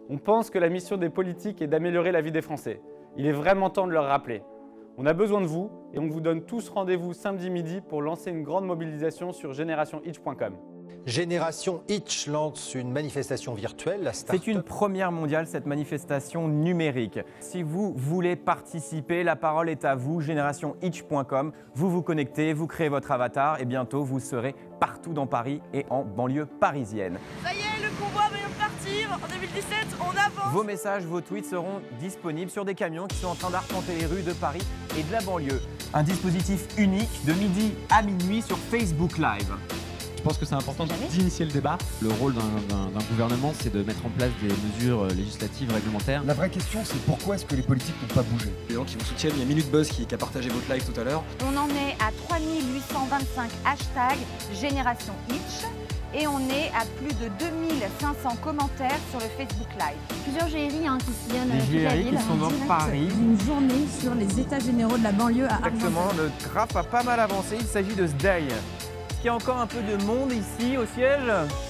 On pense que la mission des politiques est d'améliorer la vie des Français. Il est vraiment temps de leur rappeler. On a besoin de vous et on vous donne tous rendez-vous samedi midi pour lancer une grande mobilisation sur generationitch.com. Génération Itch lance une manifestation virtuelle. C'est une première mondiale, cette manifestation numérique. Si vous voulez participer, la parole est à vous, generationitch.com. Vous vous connectez, vous créez votre avatar et bientôt vous serez partout dans Paris et en banlieue parisienne. Ça y est, le convoi vient de partir. En 2017, on avance. Vos messages, vos tweets seront disponibles sur des camions qui sont en train d'arpenter les rues de Paris et de la banlieue. Un dispositif unique de midi à minuit sur Facebook Live. Je pense que c'est important d'initier le débat. Le rôle d'un gouvernement, c'est de mettre en place des mesures législatives, réglementaires. La vraie question, c'est pourquoi est-ce que les politiques n'ont pas bougé? Les gens qui vous soutiennent, il y a Minute Buzz qui a partagé votre live tout à l'heure. On en est à 3825 hashtags Génération Itch et on est à plus de 2500 commentaires sur le Facebook Live. Plusieurs GRI qui sillonnent les GRI qui sont dans Paris. Une journée sur les états généraux de la banlieue à Argentan. Exactement, le graphe a pas mal avancé, il s'agit de ce day. Est-ce qu'il y a encore un peu de monde ici au siège?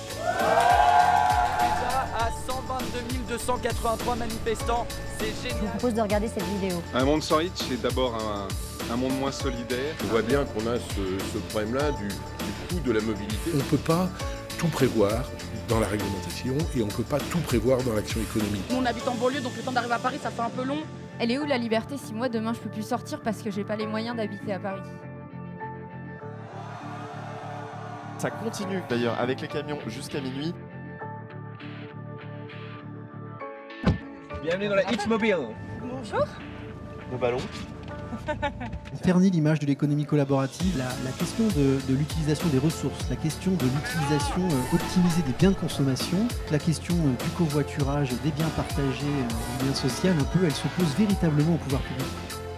Déjà à 122 283 manifestants, c'est génial. Je vous propose de regarder cette vidéo. Un monde sans Itch, c'est d'abord un monde moins solidaire. On voit bien qu'on a ce problème-là du coût de la mobilité. On ne peut pas tout prévoir dans la réglementation et on ne peut pas tout prévoir dans l'action économique. Nous, on habite en banlieue, donc le temps d'arriver à Paris, ça fait un peu long. Elle est où la liberté si moi demain je peux plus sortir parce que j'ai pas les moyens d'habiter à Paris? Ça continue d'ailleurs avec les camions jusqu'à minuit. Bienvenue dans la Itch Mobile. Bonjour. Nos ballons. On ternit l'image de l'économie collaborative, la question de l'utilisation des ressources, la question de l'utilisation optimisée des biens de consommation, la question du covoiturage, des biens partagés, du lien social, un peu, elle se pose véritablement au pouvoir public.